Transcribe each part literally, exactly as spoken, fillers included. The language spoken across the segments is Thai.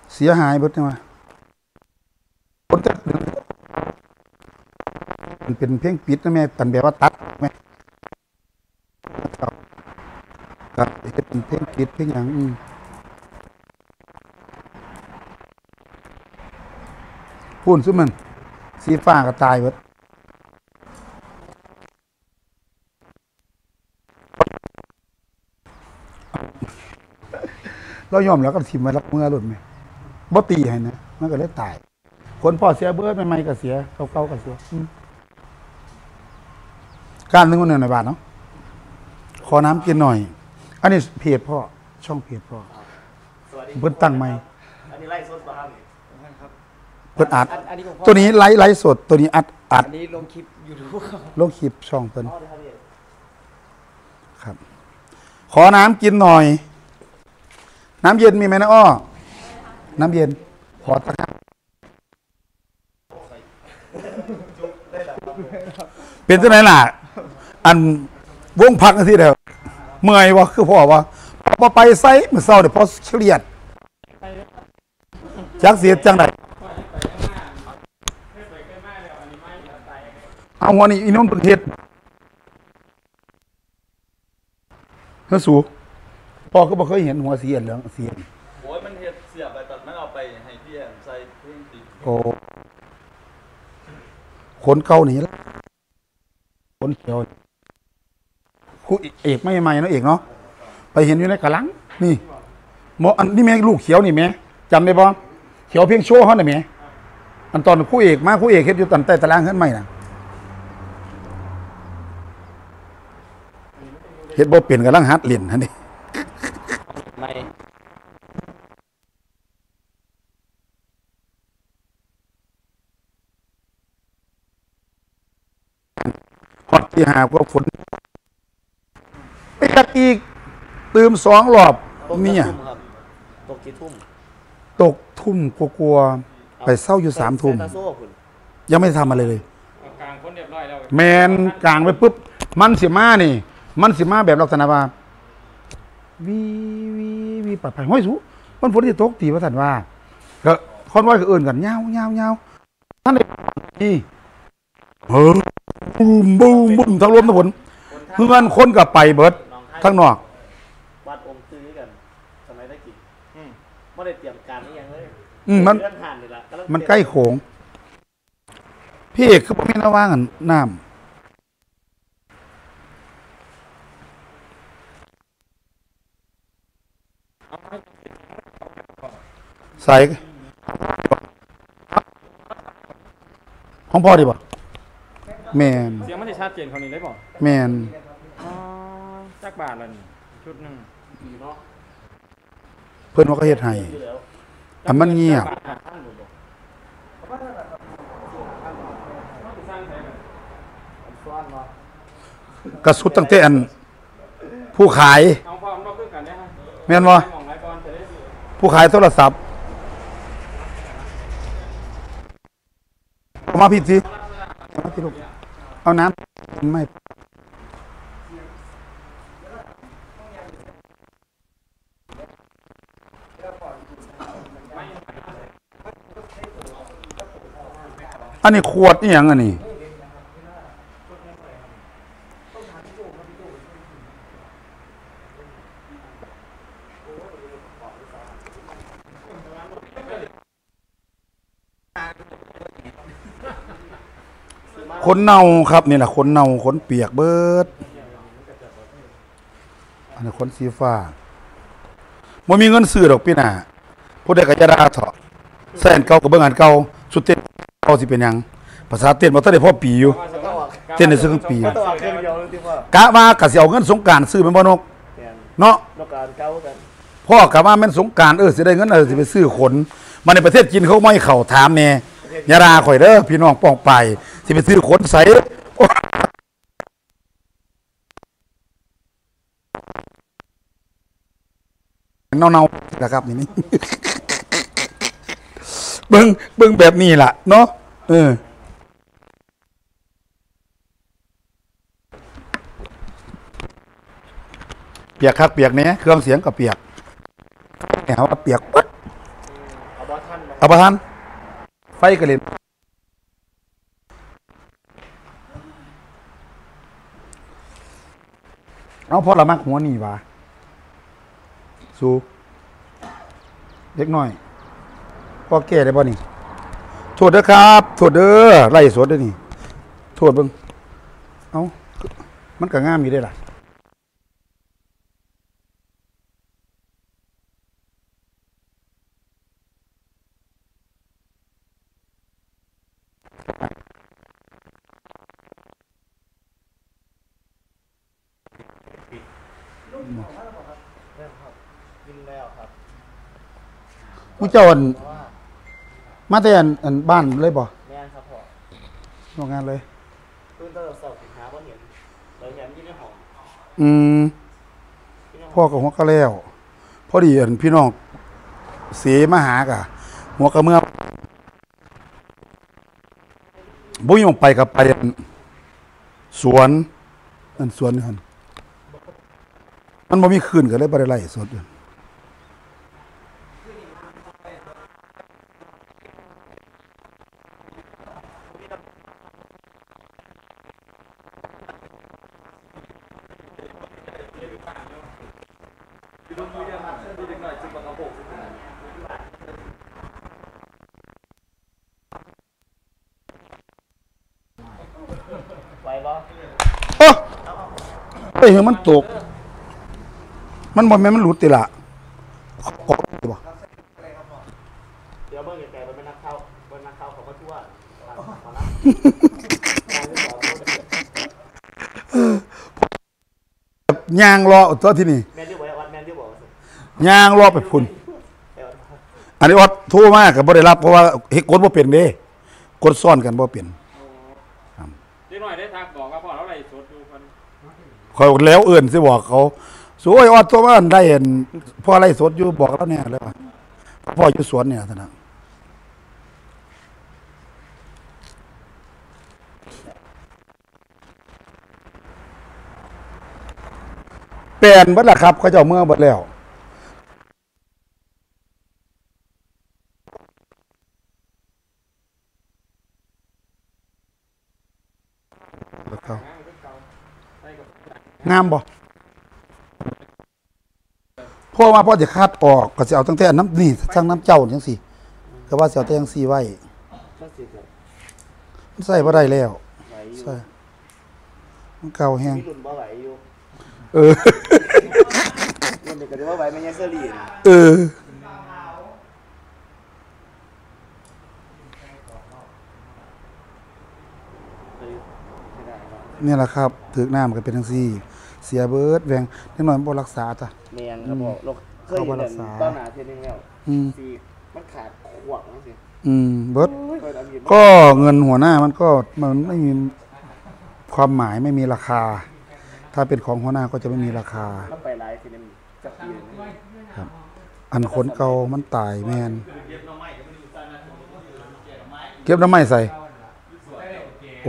เสียหายเบิดจังว่าคนจะมันเป็นเพลงปิดนะแม่ตันแบบว่าตัดแม่ครับครับเป็นเพลงปิดเพลงหยังพูนซุมันสีฟ้าก็ตายเบิดเรายอมแล้วก็ทิมมารับเมื่อหลุดไหมบ่ตีให้นะมันก็เลยตายคนพ่อเสียเบิดใหม่ๆก็เสียเก่าๆก็เสียการนึงคนหนึ่งในบ้านเนาะขอน้ำกินหน่อยอันนี้เพจพ่อช่องเพจพ่อเพิ่นตั้งใหม่อันนี้ไล่สดป่ะครับเพิ่นอัดตัวนี้ไลฟ์ไลฟ์สดตัวนี้อัดอัดอันนี้ลงคลิปยูทูบลงคลิปช่องเพิ่นครับขอน้ำกินหน่อยน้ำเย็นมีไหมนะอ้อน้ำเย็นขอตะกร้าเป็นจังไหนล่ะอันวงพักที่เดียวเมื่อยวะคือพ่อวะพอไปไซเมื่อเช้าเดี๋ยวพอเครียดจักเสียจังไดเอาหัวนี่อีน้องเป็นเฮ็ดเฮ้ยสูพ่อก็บอกเคยเห็นหัวเสียเหลืองเสียโอ้ยมันเฮ็ดเสียบไปตัดมันเอาไปให้พี่แอมใส่เพิ่งติดโอ้คนเก่าหนีแล้วคนเขียวครูเอกไม่ใหม่เนาะเอกเนาะไปเห็นอยู่ในกระลังนี่หมออันนี้แม่ลูกเขียวนี่แม่จำได้บ่เขียวเพียงโชว์เขาหน่อยแม่อันตอนครูเอกมาครูเอกเฮ็ดอยู่ตันใต้ตารางขึ้นใหม่น่ะเฮ็ดบ่เป็นกำลังหัดเล่นหั่นนี่ไม่ฮอดที่หาก็ฝนไปตักอีกตื่มสองรอบเนี่ยตกกี่ทุ่มตกทุ่มกลัวๆไปเศร้าอยู่สามทุ่มยังไม่ทำอะไรเลยกลางคนเรียบร้อยแล้วแมนกลางไปปุ๊บมันสิมานี่มันสิมาแบบลักษณะว่าวีวีวีปัดไผ่ห้อยสูมันฝนที่ตกตีว่าสันว่าก็คอนไว้ก็เอื่นกันเงาเงาเงาท่านนี่เฮ้ยบูมบูมบูมทั้งลมทั้งฝนเพื่อนคนกับไปเบิดทั้งนอกวัดองค์ซื้อกันสมัยได้กี่ไม่ได้เตรียมการนี่ยังเลยอืมมันมันใกล้โขงพี่เอกคือผมไม่น่าว่างน้ำใส่ของพ่อดีป่ะแมนเสียงมันจะชัดเจนคนนี้ได้ป่ะแมนจักบาทละนี่ชุดหนึ่งเพื่อนว่าก็เฮ็ดให้อันมันเงียบกระสุดตั้งแต่อันผู้ขายแม่นว่าผู้ขายโทรศัพท์เอามาพี่สิมาพี่ลูกเอาน้ำไม่อันนี้ขวดนี่ยังอันนี้ขนเน่าครับนี่แหละขนเน่าขนเปียกเบิดอันนี้ขนสีฟ้าไม่มีเงินซื้อดอกพี่น่ะผู้ใดก็จะด่าเถาะแสนเก่ากับเบื้องอันเก่าสุดเต้นเก่าสิเป็นยังภาษาเต้นมาตั้งแต่พ่อปีอยู่เต้นในซื้อปีกะว่ากะเสียเอาเงินสงการซื้อเป็นบ่นกเนาะพ่อกะว่าแม่นสงการเออสิได้เงินเออสิไปซื้อขนมาในประเทศจีนเขาไม่เข่าถามแน่ยาราข่อยเด้อพี่น้องป้องไปสิไปซื้อขนใส่เน่าๆนะครับนี่เบิ้งเบิ้งแบบนี้ล่ะเนาะเออเปียกครับเปียกเนี้ยเครื่องเสียงกับเปียกแหมว่าเปียกปั๊ดเอาประทานไฟกระเล่นเอาพอละมักหัวนี่วะสู้เล็กน้อยพอแก่ได้บ่นี่โทษเด้อครับโทษเด้อไล่สดเด้อนี่โทษเบิ่งเอามันก็งามอยู่ได้ล่ะกินแล้วครับมึงเจ้าอันมาแต่อันอันบ้านเลยบ่แม่นครับพ่อโรงงานเลยตื่นตั้งแต่เช้าสิหาบ่เห็นเลยเห็นอยู่ในห้องอืมพ่อกับหัวก็แล้วพอดีอันพี่น้องเสียมาหากะหัวกระเมื่อบุ้ยงไปกับไปอันสวนอันสวนนี่หั่นมันบ่มีคืนก็เลยบ่ได้ไล่สดดูมือยังหักเส้นดูเด็กหน่อยจิบปากกระโปงไหวบ่โอ้เฮ้ยมันตกมันบ่แม่นมันหลุดติล่ะกดบ่เดี๋ยวเบิ่งไกลๆมันเป็นนักเข้าเป็นนักเข้าเขาก็ทั่วขอรับยางรอตัวที่นี่แม่นอยู่บ่วัดแม่นอยู่บ่ยางรอไปพุ่นอันนี้ออดโทรมาก็บ่ได้รับเพราะว่าเฮ็ดกดบ่เป็นเด้กดซ้อนกันบ่เป็นนิดหน่อยได้ทักบอกว่าพ่อเราอะไรสดดูคนคอยแล้วเอื่นสิบอกเขาสวยออดตัวมาอันได้เห็นพ่อไล่สดอยู่บอกแล้วเนี่ยแล้วพ่ออยู่สวนเนี่ยท่านน่ะเปลี่ยนเบิดล่ะครับเขาเจ้าเมื่อเบิดแล้วงามบ่พ่อมาพ่อจะคาดออกก็จะเอาตั้งแต่น้ำนี่สร้างน้ำเจ้าจังสิก็ว่าจะเอาแต่ยังสีไว้มันใส่บ่ได้แล้วใส่มันเก่าแห้งมีรุ่นบ่ไหวอยู่เออรุ่นเด็กก็จะบ่ไหวมันยังเซรีเออเนี่ยแหละครับถึกน้ำก็เป็นจังซี่เสียเบิดแวงนิดหน่อยบ่รักษาจ้ะแม่นครับบ่โรคเคยเห็นตอนหน้าเทื่อนึงแล้วอืมสิมันขาดขวางจังซี่อืมเบิดเคยเอามีดก็เงินหัวหน้ามันก็มันไม่มีความหมายไม่มีราคา ถ้าเป็นของหัวหน้าก็จะไม่มีราคามันไปหลายทีนึงจักปีนึงครับ อันคนเก่ามันตายแม่นเก็บน้ำไม้ใส่โอ้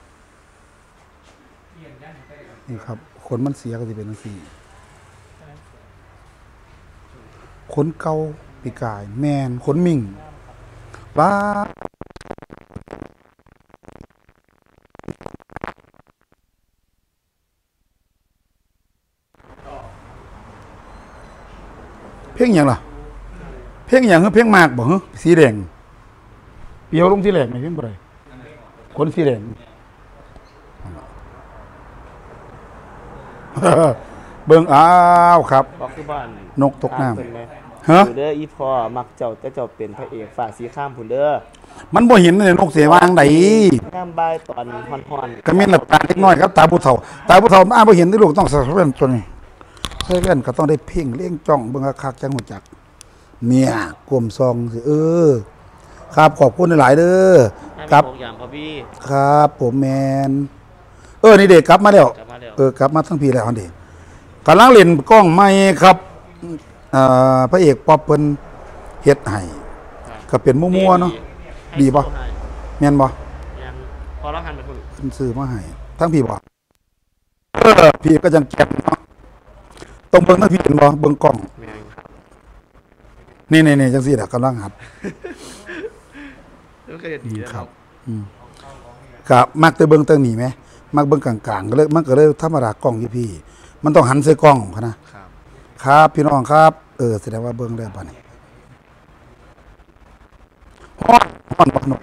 นี่ครับขนมันเสียก็จะเป็นจังซี่ขนเก่าปีกาย แม่นขนมิ่งบ้าเพ่งอย่างล่ะเพ่งอย่างคือเพ่งมากบ่ฮะสีแดงเปียวลงที่แหลกไหมเพ่งบ่ได้ขนสีแดง เบิ่งอ้าวครับบอกคือบ้านนกตกน้ำเพิ่นเลยฮะอยู่เด้ออีพ่อมักเจ้าแต่เจ้าเป็นพระเอกฝากสีข้ามพุ่นเด้อมันบ่เห็นเลยนกเสียวางใดน้ำบายตอนฮ้อนก็มีหลับตาเล็กน้อยครับตาผู้เฒ่าตาผู้เฒ่าอ้าบ่เห็นที่ลูกต้องใส่แว่นตัวนี้ใส่แว่นก็ต้องได้เพ่งเลี้ยงจ้องเบิ่งคักๆจังหูจักเนี่ยกลมซองสิเออครับขอบคุณหลายๆเด้อๆครับอย่างครับพี่ครับผมแมนเออนี่เด็กกลับมาแล้วกลับมาแล้วเออกลับมาทั้งพี่แล้วอันเด็กกำลังเล่นกล้องใหม่ครับอ่าพระเอกป๊อปเพิ่นเฮ็ดให้ก็เป็นมั่วๆเนาะ ดีปะ แม่นบ่ยังพอแล้วหันไปพุ่นเพิ่นซื้อมาให้ทั้งพี่บ่เออพี่ก็จังแก็บเนาะต้องเบิ่งทั้งพี่เห็นบ่เบิ่งกล้องแม่งนี่ๆๆจังซี่ล่ะกำลังหัดก็เคยดีนะคครัรับบ อืมก็มักแต่เบิ่งแต่หนีไหมมักเบิ่งกลางๆก็เลยมันก็เลยธรรมดากล้องอยู่พี่ มันต้องหันใส่กล้องพะนะครับ ครับพี่น้องครับ เออแสดงว่าเบิ่งได้ป่ะนี่ฮ้อนฮ้อนบ่นก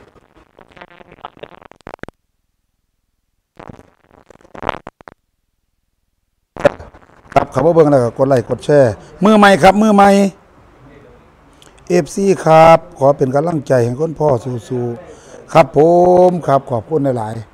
ครับขับว่าเบิ่งแล้วก็กดไลค์กดแชร์มือใหม่ครับมือใหม่ เอฟ ซี ครับ ขอเป็นกำลังใจให้คนพ่อสู้ๆครับผมครับขอบคุณหลาย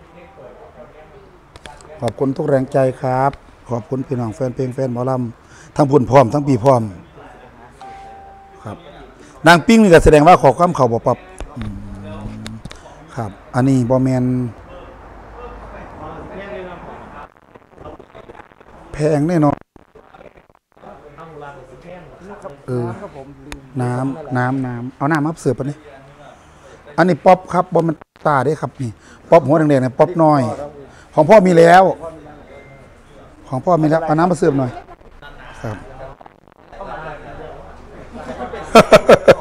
ๆขอบคุณทุกแรงใจครับ ขอบคุณพี่น้องแฟนเพลงแฟนหมอลำทั้งพุ่นพร้อมทั้งปีพร้อมครับนางปิ้งนี่ก็แสดงว่าขอความเข่าบ่ปรับอืมครับ อันนี้บ่แมนแพงแน่นอนเออน้ำน้ำน้ำเอาน้ำมาเสิร์ฟปะนี่อันนี้ป๊อปครับบอมันตาได้ครับนี่ป๊อปหัวแดงๆเนี่ยป๊อปน้อย ของพ่อมีแล้ว ของพ่อมีแล้วเอาน้ำมาเสิร์ฟหน่อยครับ